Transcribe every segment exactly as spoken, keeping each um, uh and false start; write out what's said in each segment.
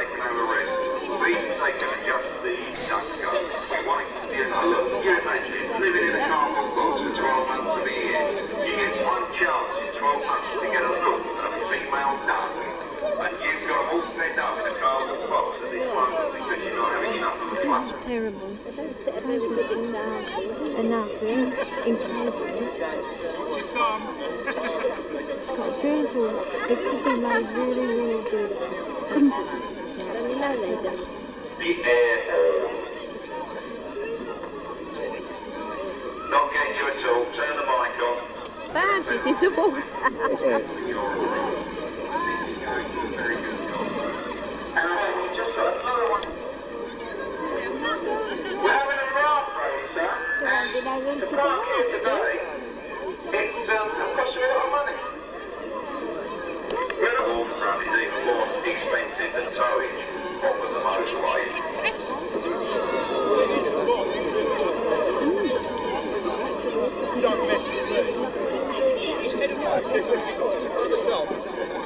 they can have a rest. These they can adjust the duck go. We want to, you know, look, you imagine living in a cardboard box for twelve months of the year. You get one chance in twelve months to get a look at a female duck. And you've got them all fed up in a cardboard box at this moment because you're not having enough of a flush. It's terrible. Enough, yeah? Incredible. It's got a beautiful, it could be made really, really good. Couldn't it? Don't you know they don't? The air horn. Not getting you at all. Turn the mic on. Bounties in the water. And we've just got another one. We're having a raft race, sir. And to park here today, it's um, cost you a lot of money. The waterfront is even more expensive than towage off of the motorway. Don't mess with me. Just head away.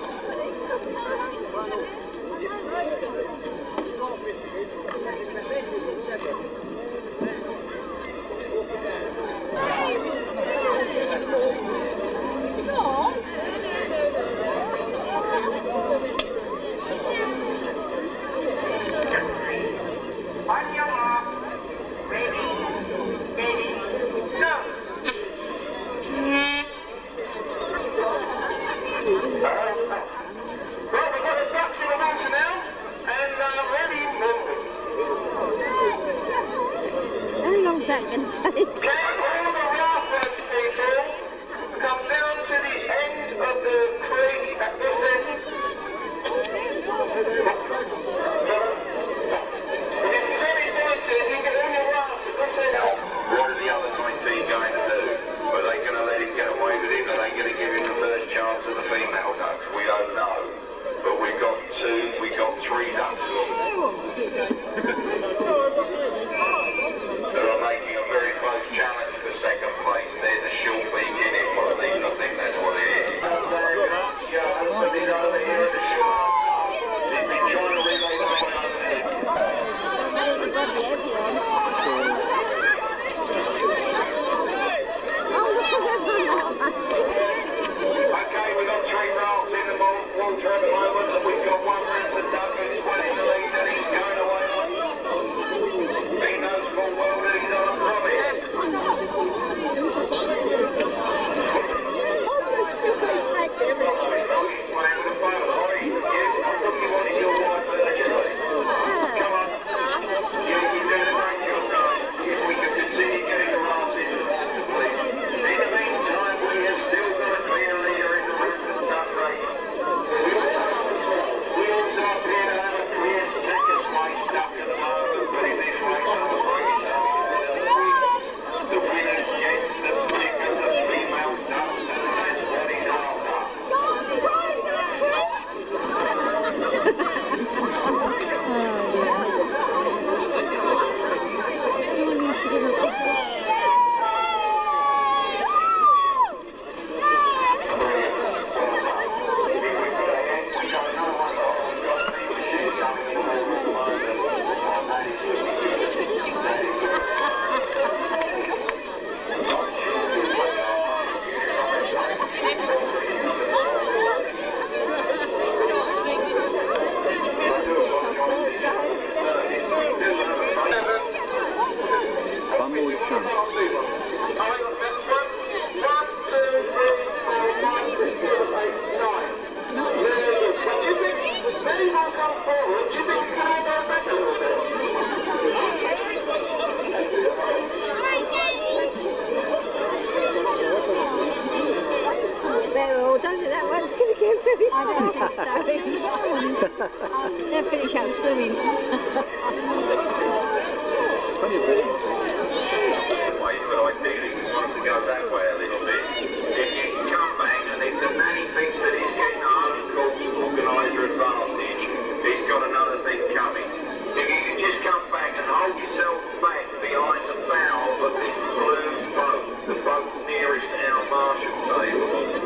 They'll finish out swimming.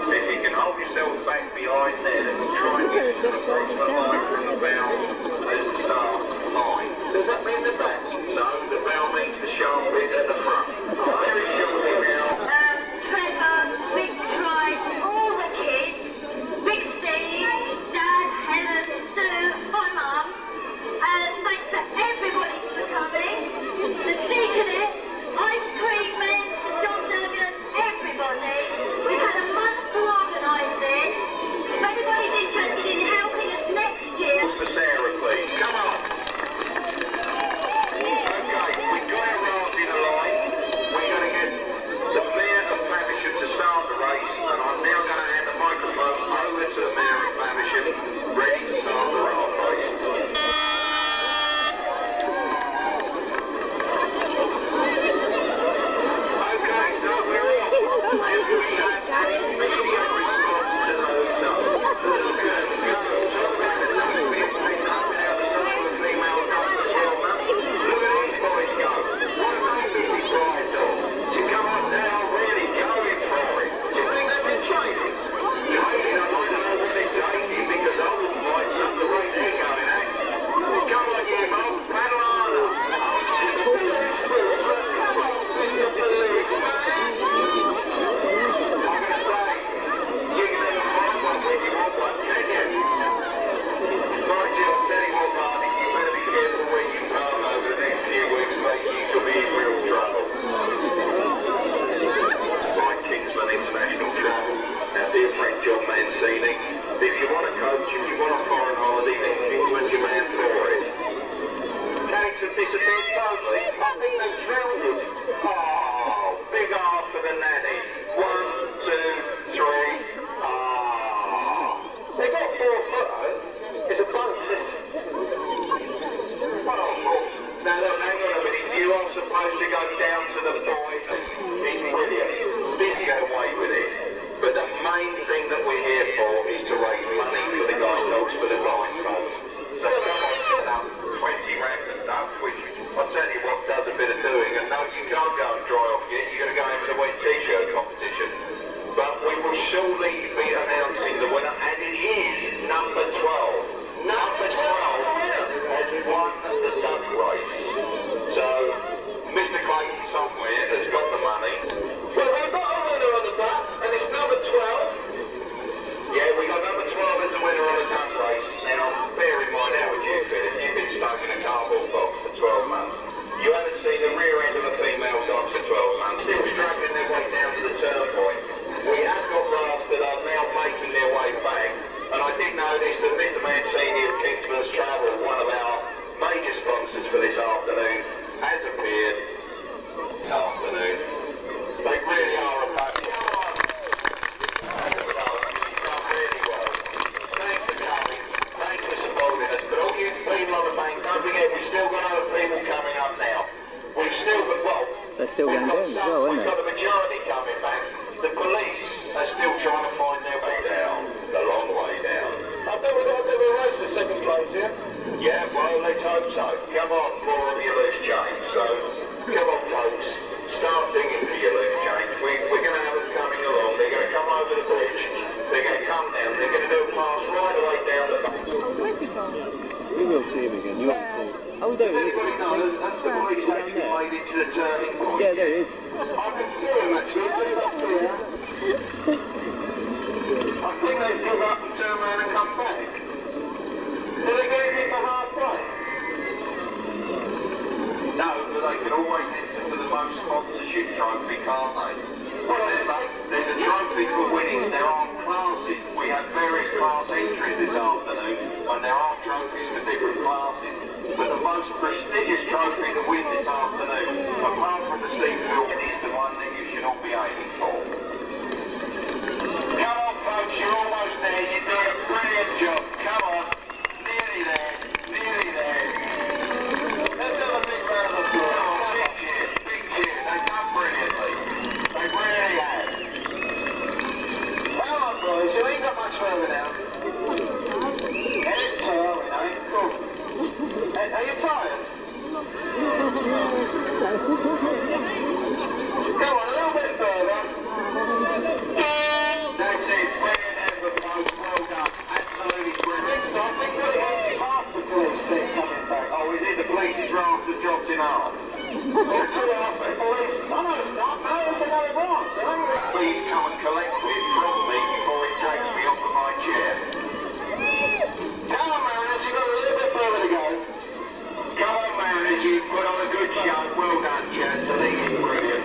Back behind there and try and get to the front of the line from the bow as to the boys, it's brilliant. This get away with it. But the main thing that we're here for is to raise money for the guide dogs for the blind folks. So someone set up twenty random ducks, which I'll tell you what does a bit of doing. And no, you can't go and dry off yet. You're going to go into the wet t-shirt competition. But we will shortly be announcing the winner, and it is number twelve. Number twelve has won the duck race. So Mister Clayton somewhere has got the money. Well, we've got a winner on the ducks, and it's number twelve. Yeah, we got number twelve as the winner on the duck race. Now, bear in mind how would you feel if you've been stuck in a cardboard box for twelve months. You haven't seen the rear end of a female dog for twelve months, still struggling their way down to the turn point. We have got rafts that are now making their way back, and I did notice that Mister Mancini of Kingsman's Travel, one of our major sponsors for this afternoon, has appeared this afternoon. They really are a pack. Come on! You've done really well. Thanks for coming, thanks for supporting us, but all you people on the bank, don't forget we've still got other people coming up now. We've still got, well, they're still going down as well, aren't we've they? got the majority coming back. The police are still trying to find their way down, the long way down. I think we've got a bit of a race for second place here. Yeah, well, let's hope so. Come on, more of your loose change. So, come on, folks, start digging for your loose change. We, we're going to have them coming along. They're going to come over the bridge. They're going to come down. They're going to do a pass right away down the back. Where's he gone? We will see him again. You have to. Oh, there Does he is. anybody know that the police actually made it to the turning point? Yeah, there he is. I can see him actually, just up here. I think they've give up and turn around and come back. Did they get anything for half price? No, but they can always enter for the most sponsorship trophy, can't they? Whatever, there's a trophy for winning. There are classes. We have various class entries this afternoon, and there are trophies for different classes. But the most prestigious trophy to win this afternoon, apart from the Steve Philbin, is the one that you should all be aiming for. Come on, folks, you're almost there. You're doing a brilliant job. Come on. Nearly there. Nearly there. Let's have a big round of applause. Come on, big cheers. Big cheers. They've done brilliantly. They really have. Come on, boys. You ain't got much further now. It's two, are we, eh? Cool. Are you tired? Come on, a little bit further. That's it, brilliant effort, folks. Well done. Absolutely brilliant. So I think what it is is half the police team coming back. Oh, is it the police's raft that dropped in half? Or two half the police? Oh, no, it's not. No, it's another raft. Please come and collect it from me before it drags me off of my chair. Come on, Mariners, you've got a little bit further to go. Come on, Mariners, you put on a good show. Well done, chaps. I think it's brilliant.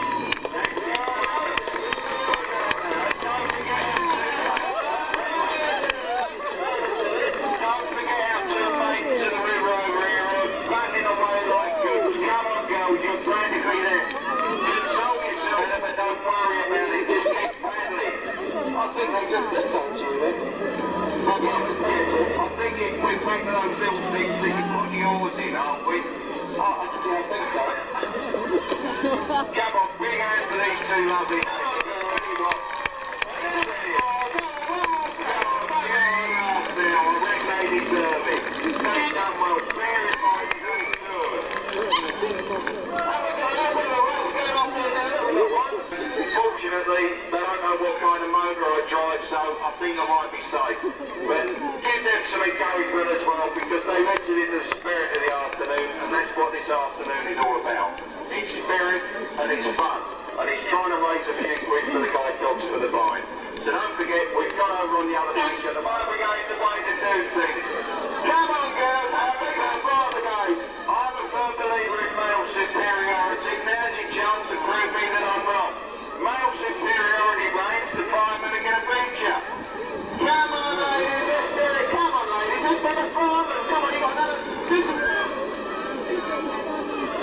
Don't forget our two mates to the river over here are batting away like goods. Come on, girls, you're practically there. Console yourself, but don't worry about it. Just keep paddling. I think they just did something to them. I think if we're back to those little things that you put the oars in, aren't we? Oh, yeah, I think so. Come on, big hands for these two lovely ladies. They deserve it. They've done well. Bear in mind, who's good. Fortunately, they don't know what kind of motor I drive, so I think I might be safe. But give them some encouragement as well, because they entered in the spirit of the afternoon, and that's what this afternoon is all about. It's spirit and it's fun, and it's trying to raise a few quid for the guide dogs for the blind. So don't forget, we've got over on the other bank at the fire brigade's the way to do things. Come on, girls, have a big old fire brigade. I'm a firm believer in male superiority. Now's your chance to prove me that I'm wrong. Male superiority reigns, the firemen are going to beat you. Come on, ladies, let's do it. Come on, ladies, let's be the firemen. Come on, you got another...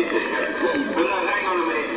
easy. But no, hang on a minute.